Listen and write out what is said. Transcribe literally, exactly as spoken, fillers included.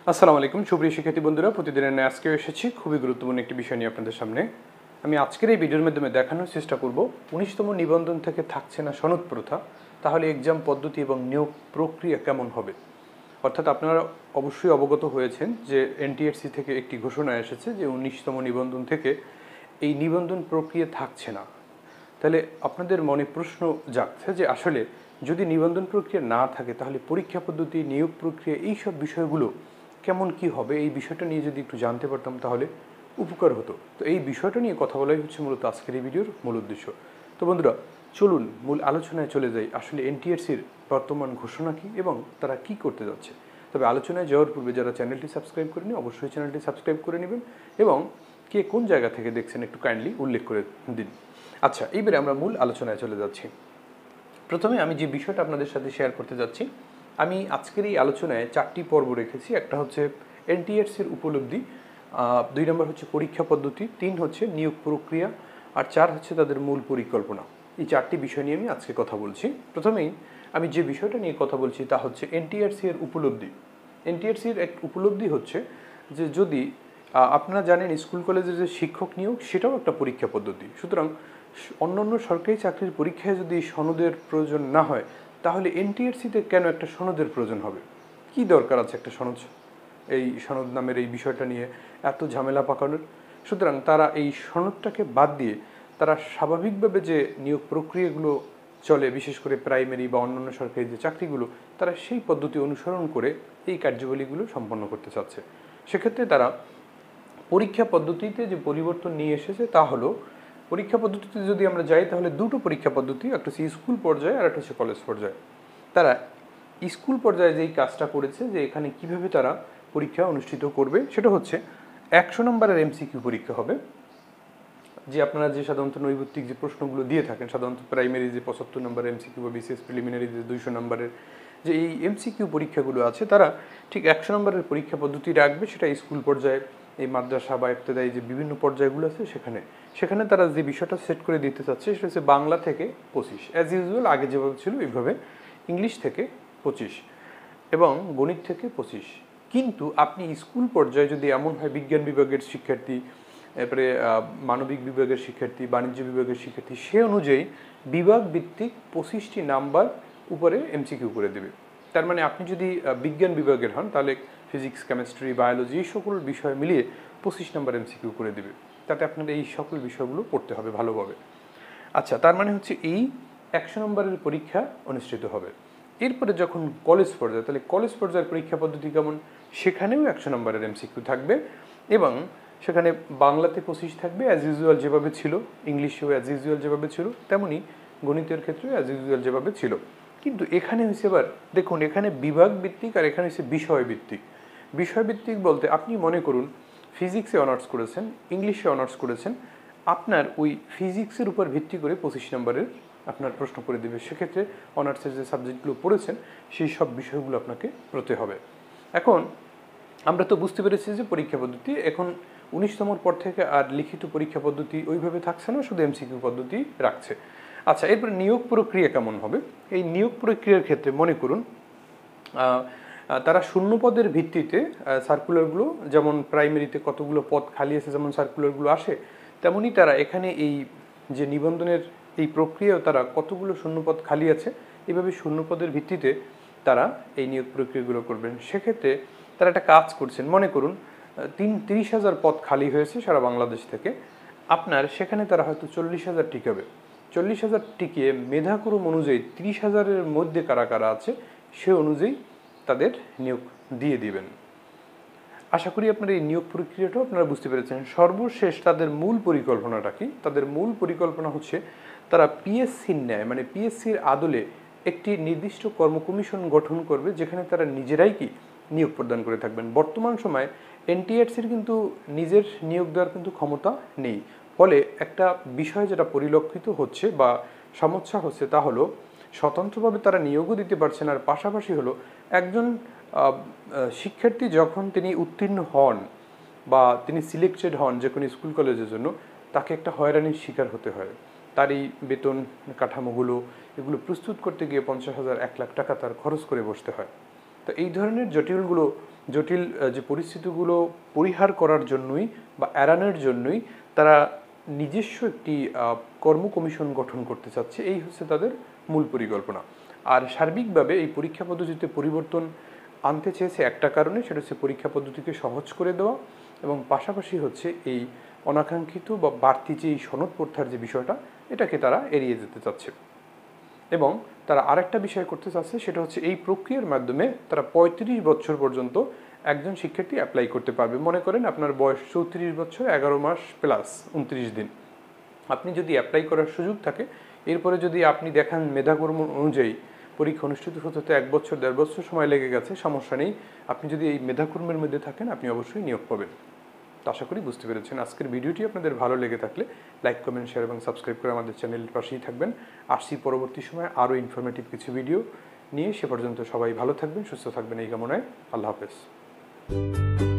আসসালামু আলাইকুম সুপ্রিয় শিক্ষার্থী বন্ধুরা, প্রতিদিনের ন্যায় আজকেও এসেছি খুবই গুরুত্বপূর্ণ একটি বিষয় নিয়ে আপনাদের সামনে। আমি আজকের এই ভিডিওর মাধ্যমে দেখানোর চেষ্টা করব উনিশতম নিবন্ধন থেকে থাকছে না সনদ প্রথা, তাহলে এক্সাম পদ্ধতি এবং নিয়োগ প্রক্রিয়া কেমন হবে। অর্থাৎ আপনারা অবশ্যই অবগত হয়েছেন যে এনটিআরসি থেকে একটি ঘোষণা এসেছে যে উনিশতম নিবন্ধন থেকে এই নিবন্ধন প্রক্রিয়া থাকছে না। তাহলে আপনাদের মনে প্রশ্ন জাগছে যে আসলে যদি নিবন্ধন প্রক্রিয়া না থাকে তাহলে পরীক্ষা পদ্ধতি, নিয়োগ প্রক্রিয়া, এইসব বিষয়গুলো কেমন কি হবে, এই বিষয়টা নিয়ে যদি একটু জানতে পারতাম তাহলে উপকার হতো। তো এই বিষয়টা নিয়ে কথা বলাই হচ্ছে মূলত আজকের এই ভিডিওর মূল উদ্দেশ্য। তো বন্ধুরা, চলুন মূল আলোচনায় চলে যাই। আসলে এনটিআরসির বর্তমান ঘোষণা কি এবং তারা কি করতে যাচ্ছে। তবে আলোচনায় যাওয়ার পূর্বে যারা চ্যানেলটি সাবস্ক্রাইব করেনি অবশ্যই চ্যানেলটি সাবস্ক্রাইব করে নেবেন এবং কে কোন জায়গা থেকে দেখছেন একটু কাইন্ডলি উল্লেখ করে দিন। আচ্ছা, এইবারে আমরা মূল আলোচনায় চলে যাচ্ছি। প্রথমে আমি যে বিষয়টা আপনাদের সাথে শেয়ার করতে যাচ্ছি, আমি আজকের এই আলোচনায় চারটি পর্ব রেখেছি। একটা হচ্ছে এনটিআরসির উপলব্ধি, দুই নম্বর হচ্ছে পরীক্ষা পদ্ধতি, তিন হচ্ছে নিয়োগ প্রক্রিয়া, আর চার হচ্ছে তাদের মূল পরিকল্পনা। এই চারটি বিষয় নিয়ে আমি আজকে কথা বলছি। প্রথমেই আমি যে বিষয়টা নিয়ে কথা বলছি তা হচ্ছে এনটিআরসি এর উপলব্ধি। এনটিআরসির এক উপলব্ধি হচ্ছে যে যদি আপনারা জানেন স্কুল কলেজের যে শিক্ষক নিয়োগ সেটাও একটা পরীক্ষা পদ্ধতি। সুতরাং অন্যান্য সরকারি চাকরির পরীক্ষায় যদি সনদের প্রয়োজন না হয় তাহলে এনটিআরসিতে কেন একটা সনদের প্রয়োজন হবে? কি দরকার আছে একটা সনদ, এই সনদ নামের এই বিষয়টা নিয়ে এত ঝামেলা পাকানোর? সুতরাং তারা এই সনদটাকে বাদ দিয়ে তারা স্বাভাবিকভাবে যে নিয়োগ প্রক্রিয়াগুলো চলে, বিশেষ করে প্রাইমারি বা অন্যান্য সরকারি যে চাকরিগুলো, তারা সেই পদ্ধতি অনুসরণ করে এই কার্যাবলীগুলো সম্পন্ন করতে চাচ্ছে। সেক্ষেত্রে তারা পরীক্ষা পদ্ধতিতে যে পরিবর্তন নিয়ে এসেছে তা হলো, পরীক্ষা পদ্ধতিতে যদি আমরা যাই তাহলে দুটো পরীক্ষা পদ্ধতি, একটা হচ্ছে স্কুল পর্যায়ে আর একটা হচ্ছে কলেজ পর্যায়ে। তারা স্কুল পর্যায়ে যেই কাজটা করেছে যে এখানে কিভাবে তারা পরীক্ষা অনুষ্ঠিত করবে সেটা হচ্ছে একশো নম্বরের এমসিকিউ পরীক্ষা হবে। যে আপনারা যে সাধারণত নৈর্ব্যক্তিক যে প্রশ্নগুলো দিয়ে থাকেন, সাধারণত প্রাইমারি যে পঁচাত্তর নম্বর এমসিকিউ বা বিসিএস প্রিলিমিনারি যে দুইশো নম্বরের যে এই এমসিকিউ পরীক্ষাগুলো আছে, তারা ঠিক একশো নম্বরের পরীক্ষা পদ্ধতি রাখবে। সেটা স্কুল পর্যায়ে, এই মাদ্রাসা বা ইবতেদায়ী যে বিভিন্ন পর্যায়গুলো আছে সেখানে সেখানে তারা যে বিষয়টা সেট করে দিতে চাচ্ছে সেটা হচ্ছে বাংলা থেকে পঁচিশ, অ্যাজ ইউজুয়াল আগে যেভাবে ছিল এইভাবে, ইংলিশ থেকে পঁচিশ এবং গণিত থেকে পঁচিশ। কিন্তু আপনি স্কুল পর্যায়ে যদি এমন হয় বিজ্ঞান বিভাগের শিক্ষার্থী, এরপরে মানবিক বিভাগের শিক্ষার্থী, বাণিজ্য বিভাগের শিক্ষার্থী, সে অনুযায়ী বিভাগ ভিত্তিক পঁচিশটি নাম্বার উপরে এমসিকিউ করে দেবে। তার মানে আপনি যদি বিজ্ঞান বিভাগের হন তাহলে ফিজিক্স, কেমিস্ট্রি, বায়োলজি এই সকল বিষয় মিলিয়ে পঁচিশ নাম্বার এমসিকিউ করে দেবে। তাতে আপনার এই সকল বিষয়গুলো পড়তে হবে ভালোভাবে। আচ্ছা, তার মানে হচ্ছে এই একশো নম্বরের পরীক্ষা অনুষ্ঠিত হবে। এরপরে যখন কলেজ পর্যায়ে, তাহলে কলেজ পর্যায়ের পরীক্ষা পদ্ধতি কেমন? সেখানেও একশো নম্বরের এমসিকিউ থাকবে এবং সেখানে বাংলাতে পঁচিশ থাকবে অ্যাজ ইউজুয়াল যেভাবে ছিল, ইংলিশেও অ্যাজ ইউজুয়াল যেভাবে ছিল, তেমনি গণিতের ক্ষেত্রেও অ্যাজ ইউজুয়াল যেভাবে ছিল। কিন্তু এখানে হচ্ছে এবার দেখুন, এখানে বিভাগ ভিত্তিক আর এখানে হচ্ছে বিষয় ভিত্তিক। বিষয় ভিত্তিক বলতে আপনি মনে করুন ফিজিক্সে অনার্স করেছেন, ইংলিশে অনার্স করেছেন, আপনার ওই ফিজিক্সের উপর ভিত্তি করে পঁচিশ নম্বরের আপনার প্রশ্ন করে দেবে। সেক্ষেত্রে অনার্সের যে সাবজেক্টগুলো পড়েছেন সেই সব বিষয়গুলো আপনাকে পড়তে হবে। এখন আমরা তো বুঝতে পেরেছি যে পরীক্ষা পদ্ধতি এখন উনিশতমর পর থেকে আর লিখিত পরীক্ষা পদ্ধতি ওইভাবে থাকছে না, শুধু এমসিকিউ পদ্ধতি রাখছে। আচ্ছা, এরপরে নিয়োগ প্রক্রিয়া কেমন হবে? এই নিয়োগ প্রক্রিয়ার ক্ষেত্রে মনে করুন তারা শূন্য পদের ভিত্তিতে সার্কুলারগুলো, যেমন প্রাইমারিতে কতগুলো পদ খালি আছে যেমন সার্কুলারগুলো আসে, তেমনি তারা এখানে এই যে নিবন্ধনের এই প্রক্রিয়াও তারা কতগুলো শূন্যপদ খালি আছে এইভাবে শূন্যপদের ভিত্তিতে তারা এই নিয়োগ প্রক্রিয়াগুলো করবেন। সেক্ষেত্রে তারা একটা কাজ করছেন, মনে করুন তিন তিরিশ হাজার পদ খালি হয়েছে সারা বাংলাদেশ থেকে, আপনার সেখানে তারা হয়তো চল্লিশ হাজার টিকাবে। চল্লিশ হাজার টিকিয়ে মেধাক্রম অনুযায়ী তিরিশ হাজারের মধ্যে কারা কারা আছে সে অনুযায়ী তাদের নিয়োগ দিয়ে দিবেন। আশা করি আপনারা এই নিয়োগ প্রক্রিয়াটাও আপনারা বুঝতে পেরেছেন। সর্বশেষ তাদের মূল পরিকল্পনাটা কি? তাদের মূল পরিকল্পনা হচ্ছে তারা পিএসসির ন্যায়, মানে পিএসসির আদলে একটি নির্দিষ্ট কর্ম কমিশন গঠন করবে যেখানে তারা নিজেরাই কি নিয়োগ প্রদান করে থাকবেন। বর্তমান সময়ে এনটিআরসির কিন্তু নিজের নিয়োগ দেওয়ার কিন্তু ক্ষমতা নেই। ফলে একটা বিষয় যেটা পরিলক্ষিত হচ্ছে বা সমস্যা হচ্ছে তা হলো স্বতন্ত্রভাবে তারা নিয়োগও দিতে পারছেন, আর পাশাপাশি হলো একজন শিক্ষার্থী যখন তিনি উত্তীর্ণ হন বা তিনি সিলেক্টেড হন যে কোনো স্কুল কলেজের জন্য, তাকে একটা হয়রানির শিকার হতে হয়। তার এই বেতন কাঠামোগুলো এগুলো প্রস্তুত করতে গিয়ে পঞ্চাশ হাজার এক লাখ টাকা তার খরচ করে বসতে হয়। তো এই ধরনের জটিলগুলো জটিল যে পরিস্থিতিগুলো পরিহার করার জন্যই বা এড়ানোর জন্যই তারা নিজস্ব একটি কর্ম কমিশন গঠন করতে চাচ্ছে। এই হচ্ছে তাদের মূল পরিকল্পনা। আর সার্বিকভাবে এই পরীক্ষা পদ্ধতিতে পরিবর্তন আনতে চেয়েছে একটা কারণে, সেটা হচ্ছে পরীক্ষা পদ্ধতিকে সহজ করে দেওয়া এবং পাশাপাশি হচ্ছে এই অনাকাঙ্ক্ষিত বা বাড়তি যে এই সনদ প্রত্যাহার যে বিষয়টা, এটাকে তারা এড়িয়ে যেতে চাচ্ছে। এবং তারা আরেকটা বিষয় করতে চাচ্ছে, সেটা হচ্ছে এই প্রক্রিয়ার মাধ্যমে তারা পঁয়ত্রিশ বছর পর্যন্ত একজন শিক্ষার্থী অ্যাপ্লাই করতে পারবে। মনে করেন আপনার বয়স চৌত্রিশ বছর এগারো মাস প্লাস উনত্রিশ দিন, আপনি যদি অ্যাপ্লাই করার সুযোগ থাকে, এরপরে যদি আপনি দেখান মেধাকর্ম অনুযায়ী পরীক্ষা অনুষ্ঠিত হতে হতে এক বছর দেড় বছর সময় লেগে গেছে, সমস্যা নেই, আপনি যদি এই মেধাকর্মের মধ্যে থাকেন আপনি অবশ্যই নিয়োগ পাবেন। তো আশা করি বুঝতে পেরেছেন। আজকের ভিডিওটি আপনাদের ভালো লেগে থাকলে লাইক, কমেন্ট, শেয়ার এবং সাবস্ক্রাইব করে আমাদের চ্যানেলের পাশেই থাকবেন। আসছি পরবর্তী সময়ে আরও ইনফরমেটিভ কিছু ভিডিও নিয়ে। সে পর্যন্ত সবাই ভালো থাকবেন, সুস্থ থাকবেন এই কামনায়। আল্লাহ হাফেজ।